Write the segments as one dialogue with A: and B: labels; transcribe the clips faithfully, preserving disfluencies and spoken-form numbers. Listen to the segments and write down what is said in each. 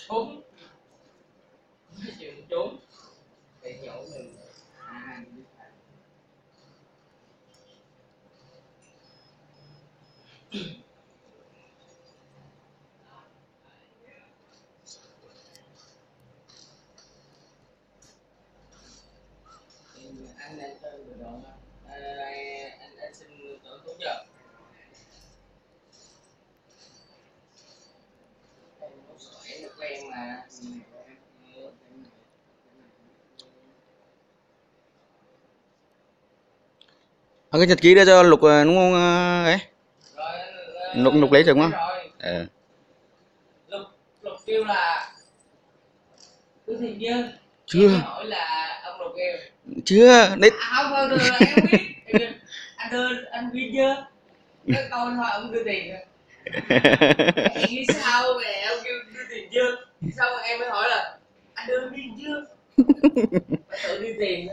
A: trốn chuyện trốn để nhậu mình à, anh anh chơi vừa rồi à, anh anh xin chỗ tốt giờ em muốn sỏi được quen mà
B: Ở cái nhật ký đưa cho Lục đúng không ấy?
A: rồi
B: Lục Lục lấy được không?
A: Ờ. Lục Lục kêu là cứ thì chưa
B: chưa
A: em hỏi là ông Lục kêu
B: chưa đấy.
A: À, không không được em không biết anh đưa anh biết chưa cái câu thôi ông đưa tiền rồi em nghĩ sao mẹ ông kêu đưa tiền chưa xong rồi em mới hỏi là anh đưa tiền chưa phải tự đưa tiền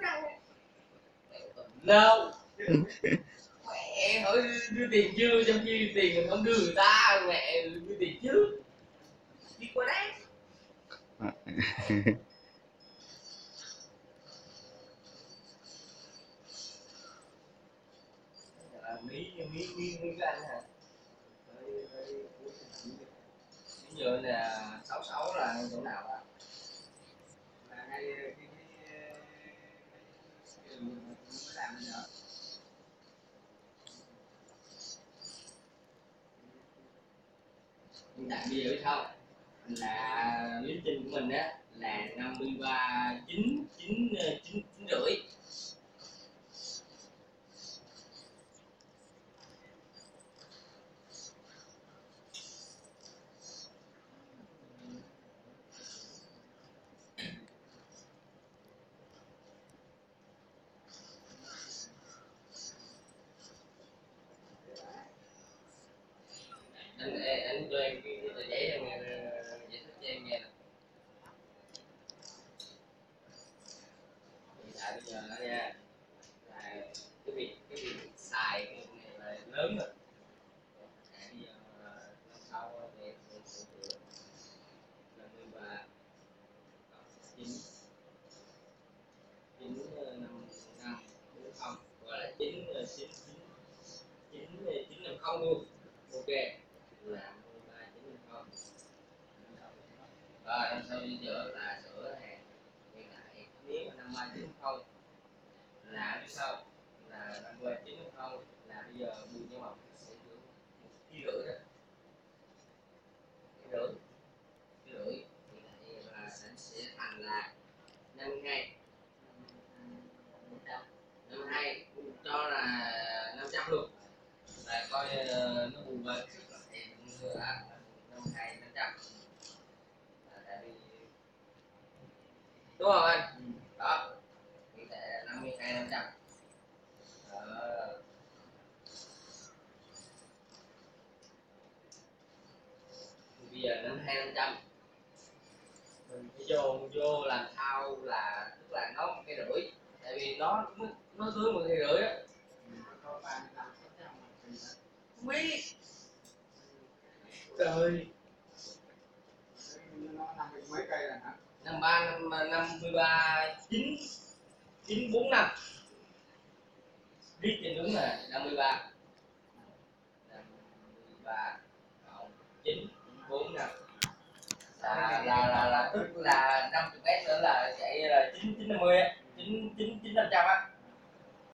A: đâu mẹ hỏi đưa tiền chưa trong khi tiền mình không đưa người ta mẹ đưa tiền trước đi qua đấy Mỹ Mỹ Mỹ Mỹ cái anh hả bây giờ là sáu sáu là chỗ nào ạ là ngay cái cái cái đường mới làm bây giờ hiện tại bây giờ biết không là lý trình của mình á là năm mươi ba chín chín chín chín rưỡi anh anh cho em cái tờ giấy em giải thích cho em nghe nè hiện tại bây giờ đó nha là cái việc cái việc xài cái này là lớn rồi bây giờ năm sau thì năm mươi ba chín chín năm năm bốn không gọi là chín chín chín chín chín năm không luôn ok là mười ba chín năm không rồi năm sau bây giờ là sửa hàng hiện tại nếu mà năm ba chín không là biết sao là năm ba chín không là bây giờ mua cho mọc sẽ được một ký rưỡi rồi ký rưỡi ký rưỡi hiện tại là sẽ sẽ thành là năm mươi hai năm mươi hai cho là năm trăm luôn là coi uh, nó bù về sức là thì năm mươi hai năm trăm đúng không anh đó hiện tại là năm mươi hai năm trăm bây giờ năm mươi hai năm trăm mình phải vô vô làm sao là tức là nó một cây rưỡi tại vì nó nó dưới một cây rưỡi á không biết trời mấy cây là hả năm ba năm năm mươi ba chín chín bốn năm viết trên đúng là năm mươi ba năm mươi ba cộng chín bốn năm là là là là tức là năm mươi mét nữa là chạy là chín chín năm mươi chín chín chín năm trăm á